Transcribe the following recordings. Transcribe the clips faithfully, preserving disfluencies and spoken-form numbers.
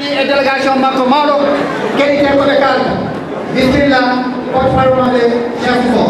ɗi e délégation makko mawɗo keɗite koɓe kalda bismillah porte parole maɓe chef fo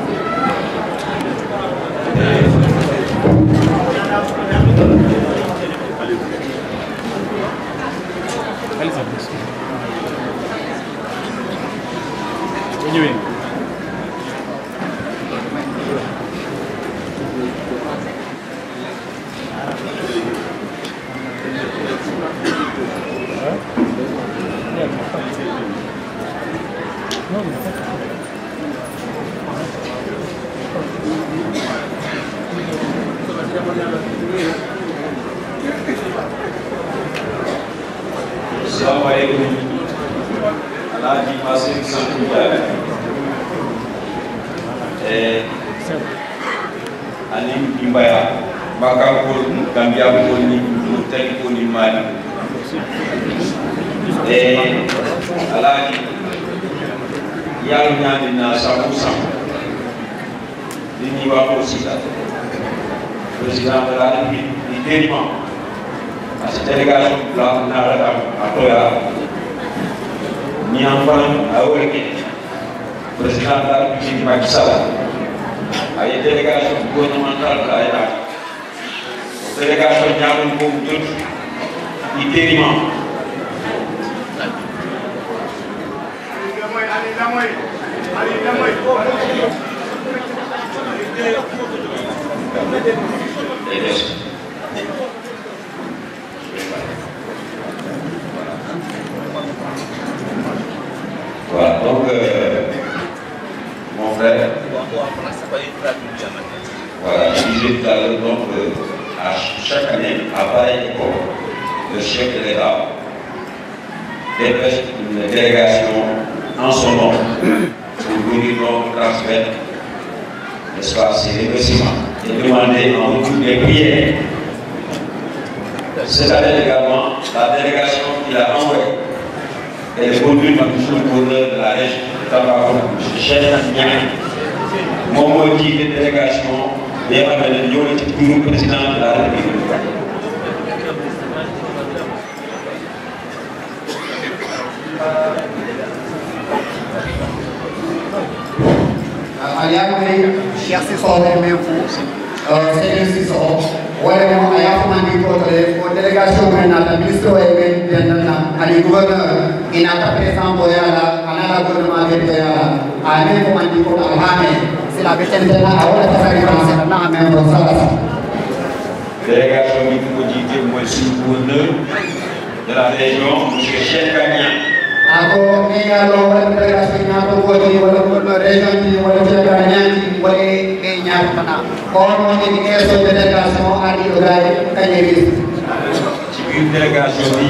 Assalamualaikum. Alhaji Masih Sankuja. Eh, Alim Imbaya. Maka pun Gambia pun ni, Mutali pun ni Mali. Eh, Alhaji. Yang nyari na sabu sabu. Ini waktu sisa. Presiden berada di di Denmark. Masih delegasi pulang nara atau ya niampan awal ini presiden dari di Pakistan. Ayat delegasi bukan mantar ayat. Delegasi yang muncul di Denmark. Ali damai, Ali damai, Ali damai. Voilà, donc euh, mon frère, voilà, je disais tout à l'heure, donc euh, à chaque année, à pareille époque, le chef de l'État dépêche une délégation en son nom pour venir donc transmettre, n'est-ce pas, ses remerciements et demander en retour des prières. Cette année également, la délégation qu'il a envoyée, elle est conduite par le gouverneur de la région de Tambacounda, M. Cheikh Niang. Mon mot dit de délégation, bien amené le président de la République. Aliamai Cheikh Sissoko même Seydou Sissoko wala mo aya ko mandi ko tole ko délégation men na ministre way men denna ali gouverneur ina ta président boyala ana la gouvernement de boyala ane ko mandi ko alhame c'est la bétail de la wala ta sari français na même ko sala délégation bi ko jité moy suñu gouverneur de la région monsieur Cheikh Niang. Ako niya lo wala délégation nya ko woni wala gouverneur région ni wala Cheikh Niang wala e ñaar pana ko mo ni keso délégation ari o gaay kañeri ci biir délégation bi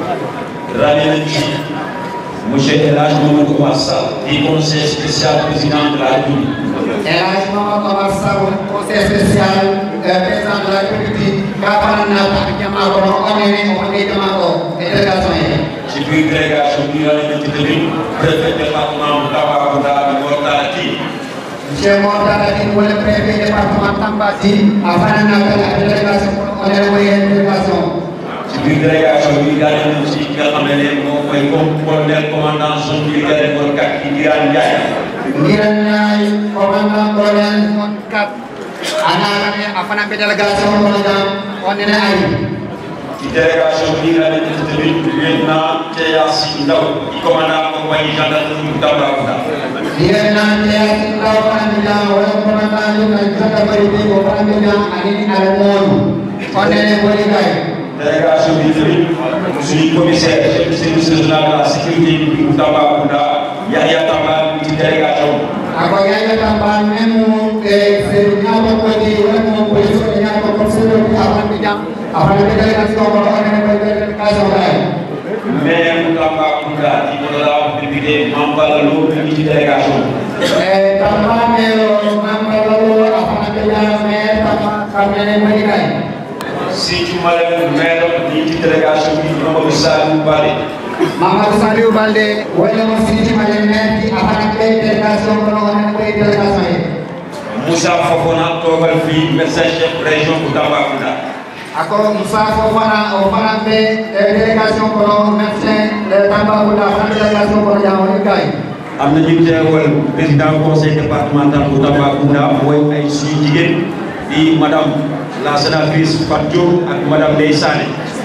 ràññe nañ ci monsieur El Hadj Mamadou Oumar Sall di conseil spécial président de la République. El Hadj Mamadou Oumar Sall conseil spécial président de la République ka fanana ta jama ko onene o ne jama ko délégation yi ci biir délégation bi ràññe nañ ci tamit préfet département bu Tambacounda bi Mortala Tine. Monsieur Mortala Tine wala préfet département Tamba Tine a fanana ta délégation ko onene moy délégation. ci biir délégation bi daal nañ ci nga xam ne moom mooy colonel commandant zone militaire numéro quatre di Ngirane Ndiaye. Ngirane Ndiaye commandant colonel zone quatre ana ne afana be délégation ko jam onene ay ci délégation bi daal nañ ci tamit lieutenant Théasi Ndaw di commandant compagnie gendarmerie bu Tambacounda. lieutenant Théasi Ndaw candidat wala commandant gendarmerie bi ko candidat ani ala mon onene woni kay délégation bi tamit suñu commissaire chef du service régional de la sécurité bu Tambacounda Yahya Tamba ci délégation. Ako Yahya Tamba même ke c'est ñaata ko di wala mo police ko ñaata ko c'est le avant bi jam avant bi délégation ko onene ko délégation kay maire bu Tambacounda di honorable député Mambala Lo mi ci délégation. eh Tamba maire Mambala Lo afana be ya maire Tamba kamene mari kay Sédhiou Malem maire di ci délégation bi Mamadou Saliou Balde. Mamadou Saliou Balde wala mo Sédhiou Malem maire di afana be délégation ko onene ko délégation yi. Moussa Fofana toogal fii médecin chef région bu Tambacounda. Ako Moussa Fofana o fana be délégation kono médecin de Tambacounda fana délégation kono jamono kay am na ñu teewal président conseil départemental bu Tambacounda mooy ay suñu jigéen di madame la sénatrice Fatou Diop ak madame Ndeye Sané.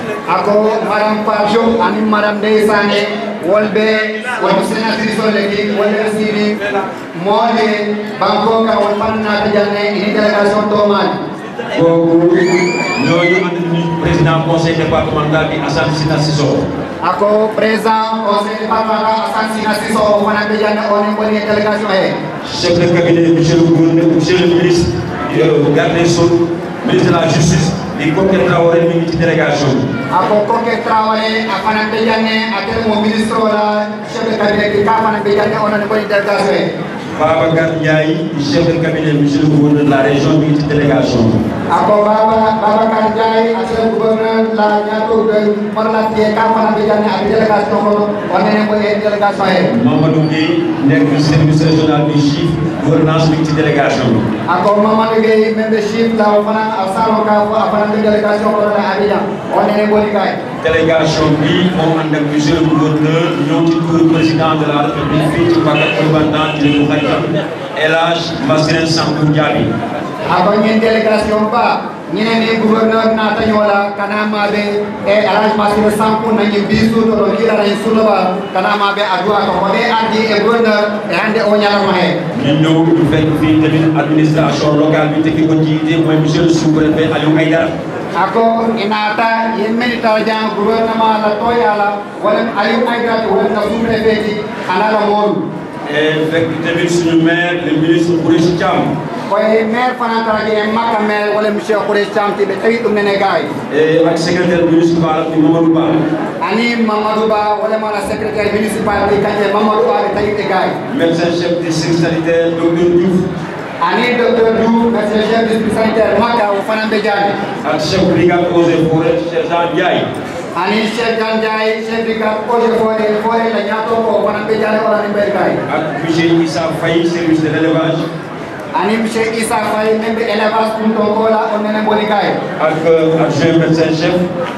ako madame Fatou Diop ani madame Ndeye Sané wolbe wol sénatrice oleki wolbe siri moole banko ka wol fanna tajanne ini délégation tomani kooku ñooñu ànd nañu président conseil départemental bi Assane Sina Sisso. ako président conseil départemental Assane Sina Sisso fana be janne on ko ni délégation he chef de cabinet monsieur le gouverneur monsieur le ministre garde des Sceaux ministre de la justice di Koké Traoré mi ngi ci délégation bi. ako Koké Traoré a fana be janne atel mo ministre wala chef de cabinet bi ka fana be janne on ko ni délégation he Babacar Ndiaye chef de cabinet monsieur le gouverneur de la région mi ngi ci délégation bi. ako Baba Babacar Ndiaye monsieur le gouverneur la ñaato de Morlatie ka fana be janne ak délégation ko on ne ko e délégation he Mamadou Gueye nekk service régional du chiffre gouvernance mi ngi ci délégation bi. ako Mamadou Gueye même chiffre la fana a salo ka fo fana be délégation ko la Abidjan on ne ko ni kay délégation bi moo ànd ak monsieur le gouverneur ñëw ci turu président de la république fii ci Mbacke ci le xalifa El Hadj Massiré Sankou Diaby. ako ñen délégation ba ñene ni gouverneur na tañola kana mabe e El Hadj Massiré Sankou nañu bisu to do kila ray sulaba kana mabe adwa ko be andi e gouverneur e hande o ñalama he ñu ñëw ñu fekk fii tamit administration locale bi te ki ko jiite mooy monsieur le sous-préfet Aliou Aïdara. ako inata yemmeni tajan gouvernement la toyala wala Aliou Aïdara wala na sous-préfet ji ana la modu e fekk tamit suñu maire le ministre Khoureyssi Thiam. koye maire fana taraje e makka maire wala monsieur Khoureyssi Thiam tiɓe tawi ɗum nene gaay e ak secrétaire municipal bi Mamadou Ba. ani Mamadou Ba wala mana secrétaire municipal bi kañe Mamadou Ba ɓe tawi ɓe gaay médecin chef district sanitaire docteur Diouf. ani docteur Diouf médecin chef district sanitaire makka o fana ɓe jaani ak chef brigade eaux et forêts sergent Ndiaye. ani chef Jean Ndiaye chef brigade eaux et forêts forêt la ñaato ko o fana ɓe jaani wala ni ɓe gaay ak monsieur Issa Faye service de l'élevage. ani monsieur Issa Faye même ɓe élevage ɗum ɗon ko la on nene boni gaay ak adjoint médecin chef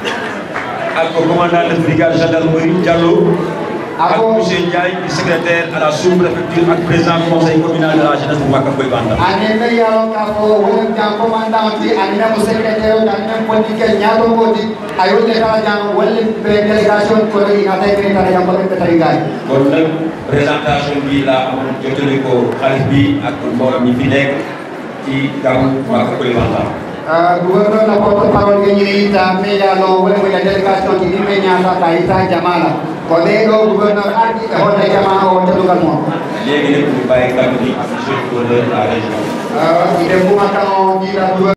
ak commandant de brigade gendarmerie Diallo. ak monsieur Ndiaye secrétaire à la sous-préfecture ak président conseil communal de la jeunesse bu Maka Boy Banda. ani me yalon ka fo wala jang commandant ti ani même secrétaire ani même politique ñaato ko di ayo de kala jang wala be délégation ko ri na tay ni tan jang ko be tay gaay kon nag présentation bi la amoon jotali ko xalif bi ak mbooloo mi fi nekk ci gàmmu Maka Boy Banda. gouverneur la porte-parole ke ñini ita me yalo wala mo délégation ti ni me ñaata ta ita jamala ko de do gouverneur ardi e hono jama o tedugal mo léegi nag ñu bàyyi kàddu gi monsieur le gouverneur de la région. ide buma kan o di la